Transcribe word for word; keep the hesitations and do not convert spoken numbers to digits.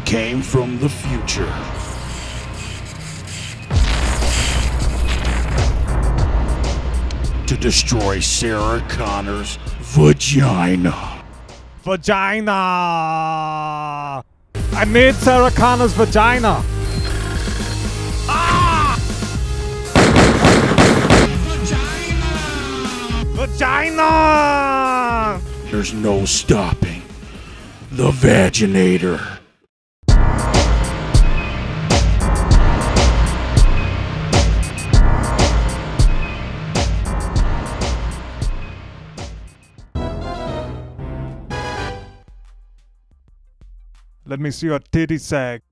came from the future to destroy Sarah Connor's vagina. Vagina! I need Sarah Connor's vagina! Ah! Vagina! There's no stopping the Vaginator. Let me see your titty sag.